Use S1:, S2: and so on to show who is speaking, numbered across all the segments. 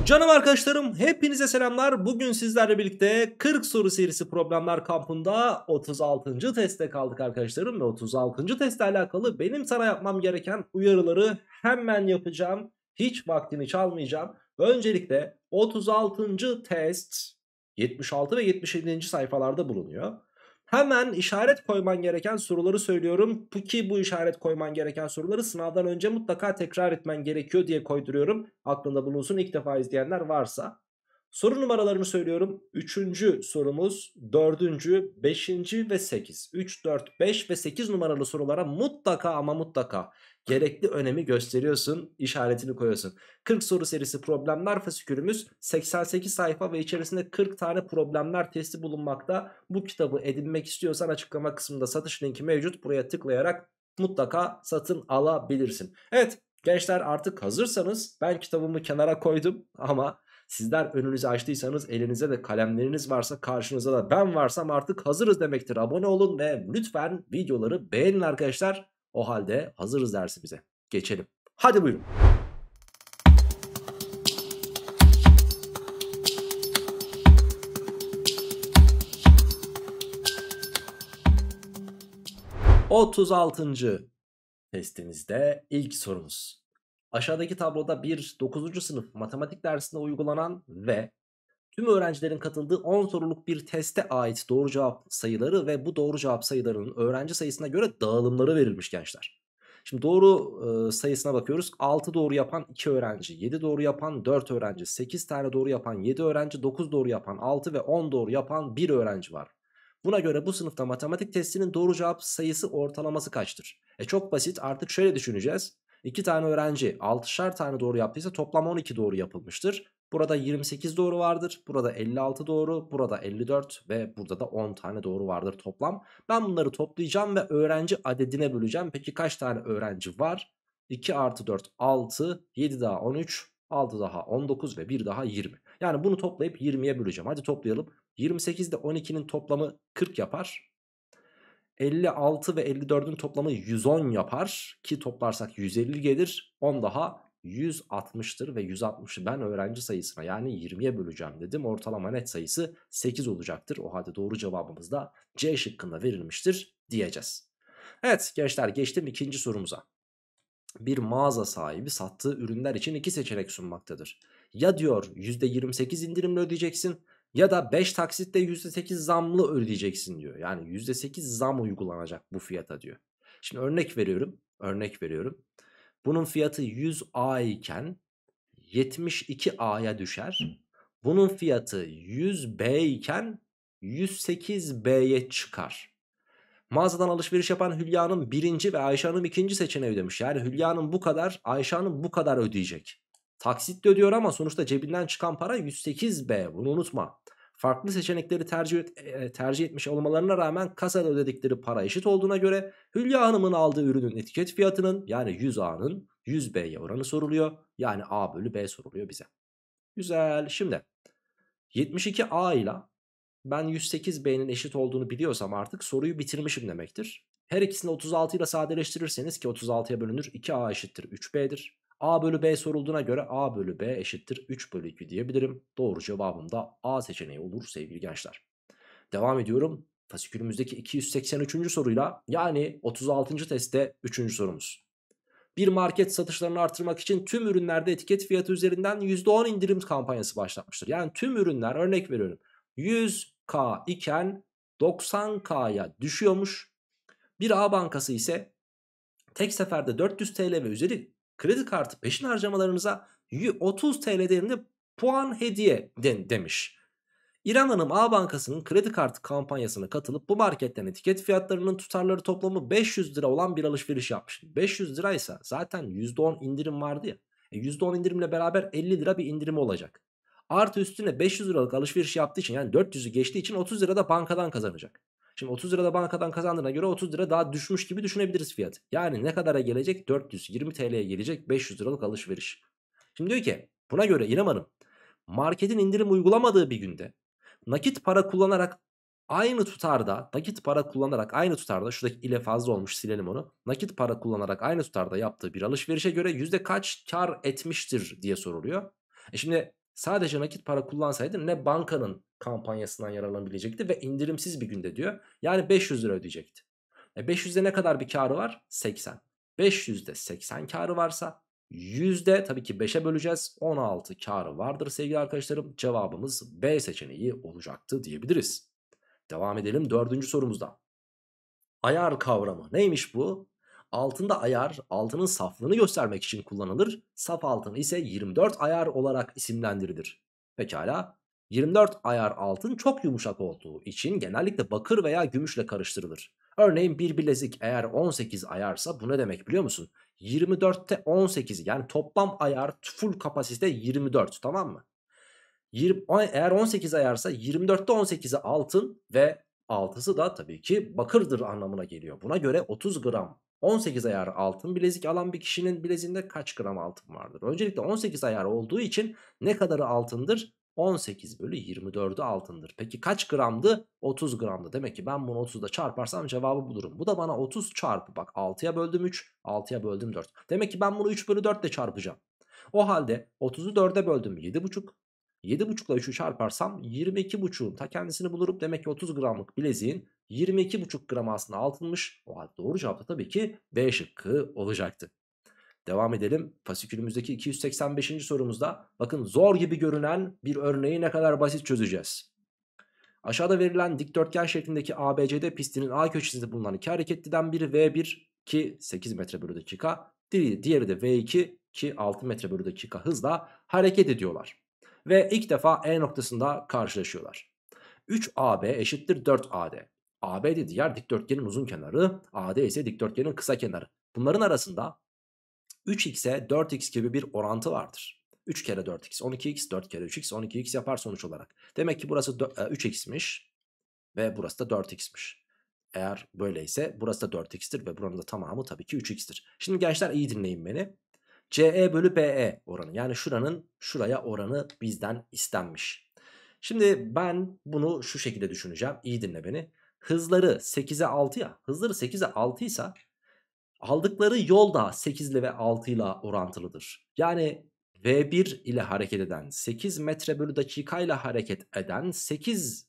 S1: Canım arkadaşlarım, hepinize selamlar. Bugün sizlerle birlikte 40 soru serisi problemler kampında 36. teste kaldık arkadaşlarım. Ve 36. testle alakalı benim sana yapmam gereken uyarıları hemen yapacağım. Hiç vaktini çalmayacağım. Öncelikle 36. test 76 ve 77. sayfalarda bulunuyor. Hemen işaret koyman gereken soruları söylüyorum. Ki bu işaret koyman gereken soruları sınavdan önce mutlaka tekrar etmen gerekiyor diye koyduruyorum. Aklında bulunsun, ilk defa izleyenler varsa. Soru numaralarını söylüyorum. Üçüncü sorumuz, dördüncü, beşinci ve 8. 3, 4, 5 ve 8 numaralı sorulara mutlaka ama mutlaka gerekli önemi gösteriyorsun, işaretini koyuyorsun. 40 soru serisi problemler fasikülümüz 88 sayfa ve içerisinde 40 tane problemler testi bulunmakta. Bu kitabı edinmek istiyorsan açıklama kısmında satış linki mevcut. Buraya tıklayarak mutlaka satın alabilirsin. Evet gençler, artık hazırsanız ben kitabımı kenara koydum ama sizler önünüzü açtıysanız, elinizde de kalemleriniz varsa, karşınızda da ben varsam artık hazırız demektir. Abone olun ve lütfen videoları beğenin arkadaşlar. O halde hazırız dersimize. Geçelim. Hadi buyurun. ...36. testimizde ilk sorumuz. Aşağıdaki tabloda bir 9. sınıf matematik dersinde uygulanan ve tüm öğrencilerin katıldığı 10 soruluk bir teste ait doğru cevap sayıları ve bu doğru cevap sayılarının öğrenci sayısına göre dağılımları verilmiş gençler. Şimdi doğru sayısına bakıyoruz. 6 doğru yapan 2 öğrenci, 7 doğru yapan 4 öğrenci, 8 tane doğru yapan 7 öğrenci, 9 doğru yapan 6 ve 10 doğru yapan 1 öğrenci var. Buna göre bu sınıfta matematik testinin doğru cevap sayısı ortalaması kaçtır? Çok basit, artık şöyle düşüneceğiz. 2 tane öğrenci 6'şar tane doğru yaptıysa toplam 12 doğru yapılmıştır. Burada 28 doğru vardır. Burada 56 doğru. Burada 54 ve burada da 10 tane doğru vardır toplam. Ben bunları toplayacağım ve öğrenci adedine böleceğim. Peki kaç tane öğrenci var? 2 artı 4 6, 7 daha 13, 6 daha 19 ve 1 daha 20. Yani bunu toplayıp 20'ye böleceğim. Hadi toplayalım. 28 ile 12'nin toplamı 40 yapar. 56 ve 54'ün toplamı 110 yapar ki toplarsak 150 gelir. 10 daha 160'tır ve 160'ı ben öğrenci sayısına yani 20'ye böleceğim dedim. Ortalama net sayısı 8 olacaktır. O halde doğru cevabımız da C şıkkında verilmiştir diyeceğiz. Evet gençler, geçtim ikinci sorumuza. Bir mağaza sahibi sattığı ürünler için iki seçenek sunmaktadır. Ya diyor %28 indirimle ödeyeceksin ya da 5 taksitle %8 zamlı ödeyeceksin diyor. Yani %8 zam uygulanacak bu fiyata diyor. Şimdi örnek veriyorum. Örnek veriyorum. Bunun fiyatı 100A iken 72A'ya düşer. Bunun fiyatı 100B iken 108B'ye çıkar. Mağazadan alışveriş yapan Hülya'nın birinci ve Ayşe Hanım ikinci seçeneği ödemiş. Yani Hülya'nın bu kadar, Ayşe Hanım bu kadar ödeyecek. Taksitle ödüyor ama sonuçta cebinden çıkan para 108B, bunu unutma. Farklı seçenekleri tercih etmiş olmalarına rağmen kasada ödedikleri para eşit olduğuna göre Hülya Hanım'ın aldığı ürünün etiket fiyatının yani 100A'nın 100B'ye oranı soruluyor. Yani A bölü B soruluyor bize. Güzel. Şimdi 72A ile ben 108B'nin eşit olduğunu biliyorsam artık soruyu bitirmişim demektir. Her ikisini 36 ile sadeleştirirseniz ki 36'ya bölünür 2A eşittir 3B'dir. A bölü B sorulduğuna göre A bölü B eşittir 3 bölü 2 diyebilirim. Doğru cevabım da A seçeneği olur sevgili gençler. Devam ediyorum. Fasikülümüzdeki 283. soruyla, yani 36. testte 3. sorumuz. Bir market satışlarını artırmak için tüm ürünlerde etiket fiyatı üzerinden %10 indirim kampanyası başlatmıştır. Yani tüm ürünler, örnek veriyorum, 100K iken 90K'ya düşüyormuş. Bir A bankası ise tek seferde 400 TL ve üzeri kredi kartı peşin harcamalarınıza 30 TL değerinde puan hediye demiş. İrem Hanım A bankasının kredi kartı kampanyasına katılıp bu marketten etiket fiyatlarının tutarları toplamı 500 lira olan bir alışveriş yapmış. 500 liraysa zaten %10 indirim vardı ya. %10 indirimle beraber 50 lira bir indirimi olacak. Artı üstüne 500 liralık alışveriş yaptığı için, yani 400'ü geçtiği için 30 lira da bankadan kazanacak. Şimdi 30 lira da bankadan kazandığına göre 30 lira daha düşmüş gibi düşünebiliriz fiyatı. Yani ne kadara gelecek? 420 TL'ye gelecek 500 liralık alışveriş. Şimdi diyor ki buna göre İrem Hanım marketin indirim uygulamadığı bir günde nakit para kullanarak aynı tutarda, şuradaki ile fazla olmuş, silelim onu. Nakit para kullanarak aynı tutarda yaptığı bir alışverişe göre yüzde kaç kar etmiştir diye soruluyor. Şimdi sadece nakit para kullansaydı ne bankanın kampanyasından yararlanabilecekti ve indirimsiz bir günde diyor. Yani 500 lira ödeyecekti. 500'de ne kadar bir karı var? 80. 500'de 80 karı varsa yüzde tabii ki 5'e böleceğiz. 16 karı vardır sevgili arkadaşlarım. Cevabımız B seçeneği olacaktı diyebiliriz. Devam edelim dördüncü sorumuzda. Ayar kavramı neymiş bu? Altında ayar altının saflığını göstermek için kullanılır. Saf altın ise 24 ayar olarak isimlendirilir. Pekala. 24 ayar altın çok yumuşak olduğu için genellikle bakır veya gümüşle karıştırılır. Örneğin bir bilezik eğer 18 ayarsa bu ne demek biliyor musun? 24'te 18 yani toplam ayar full kapasite 24, tamam mı? Eğer 18 ayarsa 24'te 18'i altın ve 6'sı da tabii ki bakırdır anlamına geliyor. Buna göre 30 gram 18 ayar altın bilezik alan bir kişinin bileziğinde kaç gram altın vardır? Öncelikle 18 ayar olduğu için ne kadarı altındır? 18 bölü 24'ü altındır. Peki kaç gramdı? 30 gramdı. Demek ki ben bunu 30'da çarparsam cevabı bulurum. Bu da bana 30 çarpı bak 6'ya böldüm 3, 6'ya böldüm 4. Demek ki ben bunu 3 bölü 4 ile çarpacağım. O halde 30'u 4'e böldüm 7,5. 7,5 ile 3'ü çarparsam 22,5'un ta kendisini bulurum. Demek ki 30 gramlık bileziğin 22,5 gram aslında altınmış. O halde doğru cevap da tabii ki B şıkkı olacaktı. Devam edelim. Fasikülümüzdeki 285. sorumuzda bakın zor gibi görünen bir örneği ne kadar basit çözeceğiz. Aşağıda verilen dikdörtgen şeklindeki ABCD pistinin A köşesinde bulunan iki hareketliden biri V1 ki 8 metre bölü dakika, diğeri de V2 ki 6 metre bölü dakika hızla hareket ediyorlar. Ve ilk defa E noktasında karşılaşıyorlar. 3AB eşittir 4AD. AB de diğer dikdörtgenin uzun kenarı, AD ise dikdörtgenin kısa kenarı. Bunların arasında 3x'e 4x gibi bir orantı vardır. 3 kere 4x 12x, 4 kere 3x 12x yapar sonuç olarak. Demek ki burası 3x'miş ve burası da 4x'miş. Eğer böyleyse burası da 4x'tir ve buranın da tamamı tabii ki 3x'tir. Şimdi gençler iyi dinleyin beni. CE bölü BE oranı, yani şuranın şuraya oranı bizden istenmiş. Şimdi ben bunu şu şekilde düşüneceğim. İyi dinle beni. Hızları 8'e 6 ya. Hızları 8'e 6 ise aldıkları yol da 8 ile ve 6 ile orantılıdır. Yani V1 ile hareket eden 8 metre bölü dakika ile hareket eden 8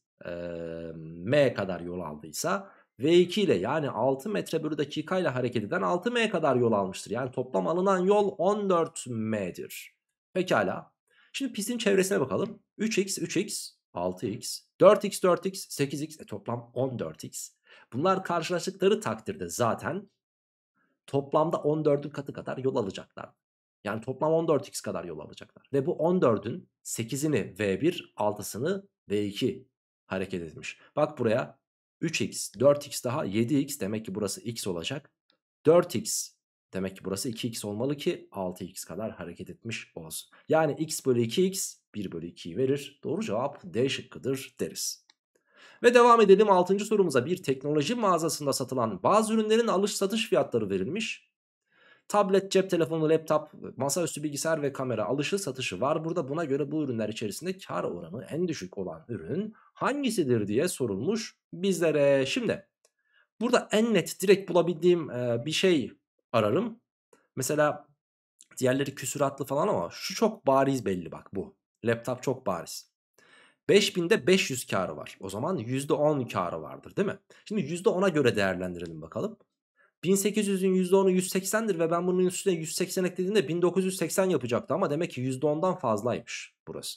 S1: m kadar yol aldıysa V2 ile yani 6 metre bölü dakika ile hareket eden 6 m kadar yol almıştır. Yani toplam alınan yol 14 m'dir. Pekala. Şimdi pistin çevresine bakalım. 3x, 3x, 6x, 4x, 4x, 8x, toplam 14x. Bunlar karşılaştıkları takdirde zaten toplamda 14'ün katı kadar yol alacaklar. Yani toplam 14x kadar yol alacaklar. Ve bu 14'ün 8'ini V1, 6'sını V2 hareket etmiş. Bak buraya 3x, 4x daha 7x, demek ki burası x olacak. 4x demek ki burası 2x olmalı ki 6x kadar hareket etmiş olsun. Yani x bölü 2x 1 bölü 2'yi verir. Doğru cevap D şıkkıdır deriz. Ve devam edelim 6. sorumuza. Bir teknoloji mağazasında satılan bazı ürünlerin alış satış fiyatları verilmiş. Tablet, cep telefonu, laptop, masaüstü bilgisayar ve kamera alışı satışı var. Burada buna göre bu ürünler içerisinde kar oranı en düşük olan ürün hangisidir diye sorulmuş bizlere. Şimdi burada en net direkt bulabildiğim bir şey ararım. Mesela diğerleri küsuratlı falan ama şu çok bariz belli, bak bu. Laptop çok bariz. 5000'de 500 karı var. O zaman %10 karı vardır değil mi? Şimdi %10'a göre değerlendirelim bakalım. 1800'ün %10'u 180'dir ve ben bunun üstüne 180 eklediğimde 1980 yapacaktı ama demek ki %10'dan fazlaymış burası.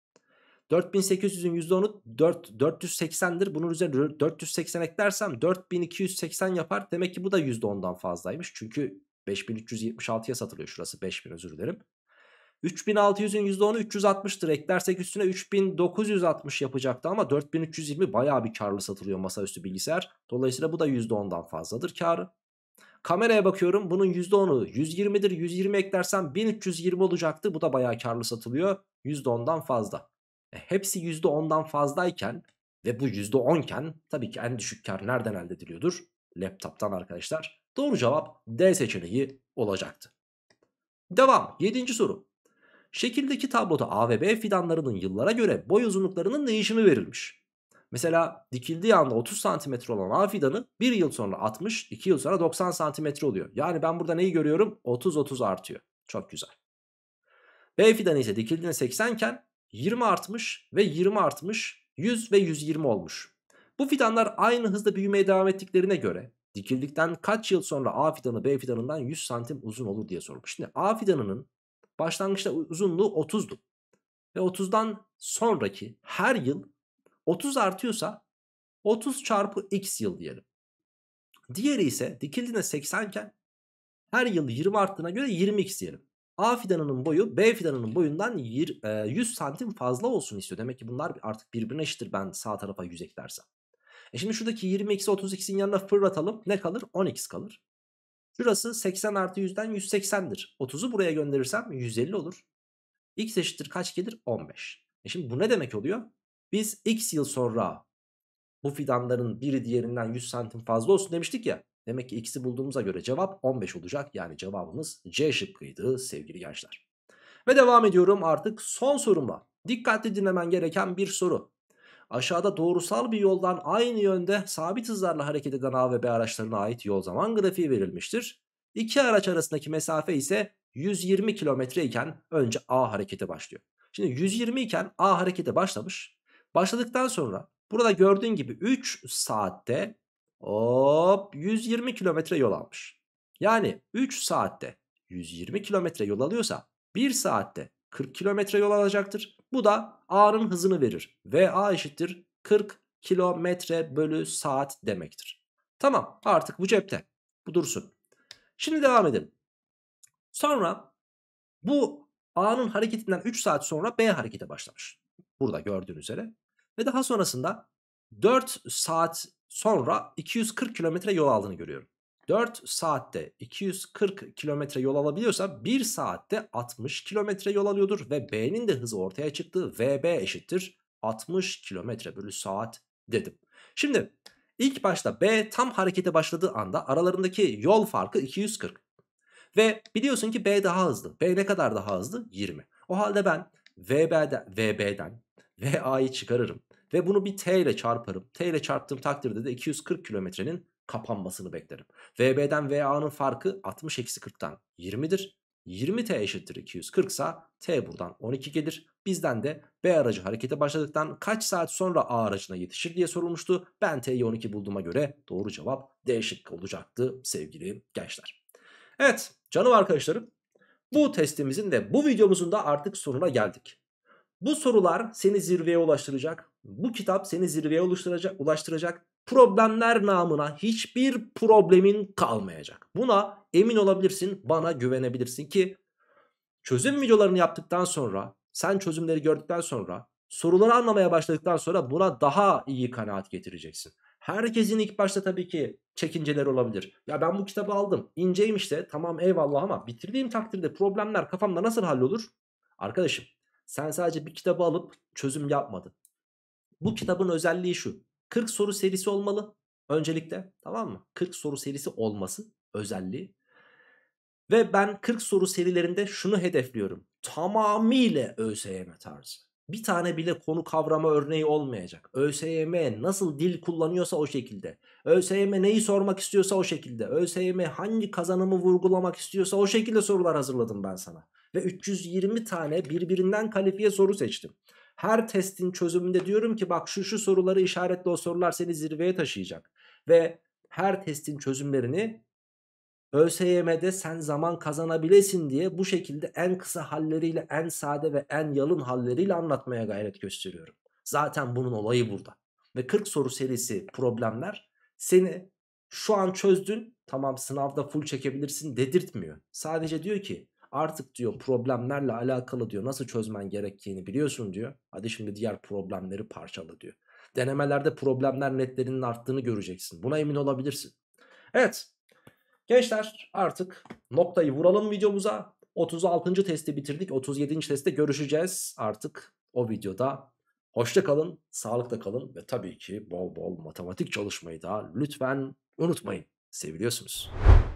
S1: 4800'ün %10'u 480'dir. Bunun üzerine 480 eklersem 4280 yapar. Demek ki bu da %10'dan fazlaymış. Çünkü 5376'ya satılıyor şurası, 5000 özür dilerim. 3600'ün %10'u 360'tır. Eklersek üstüne 3960 yapacaktı ama 4320 bayağı bir karlı satılıyor masaüstü bilgisayar. Dolayısıyla bu da %10'dan fazladır karı. Kameraya bakıyorum, bunun %10'u 120'dir. 120 eklersem 1320 olacaktı. Bu da bayağı karlı satılıyor. %10'dan fazla. Hepsi %10'dan fazlayken ve bu %10 iken tabii ki en düşük kar nereden elde ediliyordur? Laptop'tan arkadaşlar. Doğru cevap D seçeneği olacaktı. Devam. 7. soru. Şekildeki tabloda A ve B fidanlarının yıllara göre boy uzunluklarının değişimi verilmiş. Mesela dikildiği anda 30 santimetre olan A fidanı 1 yıl sonra 60, 2 yıl sonra 90 santimetre oluyor. Yani ben burada neyi görüyorum? 30-30 artıyor. Çok güzel. B fidanı ise dikildiğinde 80 iken 20 artmış ve 20 artmış, 100 ve 120 olmuş. Bu fidanlar aynı hızda büyümeye devam ettiklerine göre dikildikten kaç yıl sonra A fidanı B fidanından 100 santim uzun olur diye sormuş. Şimdi A fidanının başlangıçta uzunluğu 30'du ve 30'dan sonraki her yıl 30 artıyorsa 30 çarpı x yıl diyelim. Diğeri ise dikildiğinde 80 iken her yıl 20 arttığına göre 20x diyelim. A fidanının boyu B fidanının boyundan 100 santim fazla olsun istiyor. Demek ki bunlar artık birbirine eşittir ben sağ tarafa 100 eklersem. Şimdi şuradaki 20x'i 30x'in yanına fırlatalım. Ne kalır? 10x kalır. Şurası 80 artı 100'den 180'dir. 30'u buraya gönderirsem 150 olur. X eşittir kaç gelir? 15. Şimdi bu ne demek oluyor? Biz x yıl sonra bu fidanların biri diğerinden 100 santim fazla olsun demiştik ya. Demek ki x'i bulduğumuza göre cevap 15 olacak. Yani cevabımız C şıkkıydı sevgili gençler. Ve devam ediyorum artık son sorumla. Dikkatli dinlemen gereken bir soru. Aşağıda doğrusal bir yoldan aynı yönde sabit hızlarla hareket eden A ve B araçlarına ait yol zaman grafiği verilmiştir. İki araç arasındaki mesafe ise 120 kilometre iken önce A harekete başlıyor. Şimdi 120 iken A harekete başlamış. Başladıktan sonra burada gördüğün gibi 3 saatte hop 120 kilometre yol almış. Yani 3 saatte 120 kilometre yol alıyorsa 1 saatte 40 kilometre yol alacaktır. Bu da A'nın hızını verir. Ve A eşittir 40 kilometre bölü saat demektir. Tamam, artık bu cepte. Bu dursun. Şimdi devam edelim. Sonra bu A'nın hareketinden 3 saat sonra B harekete başlamış. Burada gördüğünüz üzere. Ve daha sonrasında 4 saat sonra 240 kilometre yol aldığını görüyorum. 4 saatte 240 kilometre yol alabiliyorsa 1 saatte 60 kilometre yol alıyordur. Ve B'nin de hızı ortaya çıktı. VB eşittir 60 kilometre bölü saat dedim. Şimdi ilk başta B tam harekete başladığı anda aralarındaki yol farkı 240. Ve biliyorsun ki B daha hızlı. B ne kadar daha hızlı? 20. O halde ben VB'den VA'yı çıkarırım. Ve bunu bir T ile çarparım. T ile çarptığım takdirde de 240 kilometrenin kapanmasını beklerim. VB'den VA'nın farkı 60 eksi 40'tan 20'dir. 20T eşittir 240 ise T buradan 12 gelir. Bizden de B aracı harekete başladıktan kaç saat sonra A aracına yetişir diye sorulmuştu. Ben T'yi 12 bulduğuma göre doğru cevap D şıkkı olacaktı sevgili gençler. Evet canım arkadaşlarım, bu testimizin ve bu videomuzun da artık sonuna geldik. Bu sorular seni zirveye ulaştıracak. Bu kitap seni zirveye ulaştıracak. Problemler namına hiçbir problemin kalmayacak. Buna emin olabilirsin, bana güvenebilirsin ki çözüm videolarını yaptıktan sonra, sen çözümleri gördükten sonra, soruları anlamaya başladıktan sonra buna daha iyi kanaat getireceksin. Herkesin ilk başta tabii ki çekinceleri olabilir. Ya ben bu kitabı aldım, inceymiş de tamam eyvallah ama bitirdiğim takdirde problemler kafamda nasıl hallolur? Arkadaşım, sen sadece bir kitabı alıp çözüm yapmadın. Bu kitabın özelliği şu: 40 soru serisi olmalı öncelikle, tamam mı? 40 soru serisi olması özelliği. Ve ben 40 soru serilerinde şunu hedefliyorum: tamamıyla ÖSYM tarzı. Bir tane bile konu kavrama örneği olmayacak. ÖSYM nasıl dil kullanıyorsa o şekilde. ÖSYM neyi sormak istiyorsa o şekilde. ÖSYM hangi kazanımı vurgulamak istiyorsa o şekilde sorular hazırladım ben sana. Ve 320 tane birbirinden kalifiye soru seçtim. Her testin çözümünde diyorum ki bak şu soruları işaretle, o sorular seni zirveye taşıyacak. Ve her testin çözümlerini ÖSYM'de sen zaman kazanabilesin diye bu şekilde en kısa halleriyle, en sade ve en yalın halleriyle anlatmaya gayret gösteriyorum. Zaten bunun olayı burada. Ve 40 soru serisi problemler seni şu an çözdün, tamam sınavda full çekebilirsin dedirtmiyor. Sadece diyor ki artık diyor problemlerle alakalı diyor nasıl çözmen gerektiğini biliyorsun diyor. Hadi şimdi diğer problemleri parçala diyor. Denemelerde problemler netlerinin arttığını göreceksin. Buna emin olabilirsin. Evet. Gençler artık noktayı vuralım videomuza. 36. testi bitirdik. 37. testte görüşeceğiz artık o videoda. Hoşça kalın, sağlıkla kalın ve tabii ki bol bol matematik çalışmayı da lütfen unutmayın. Seviliyorsunuz.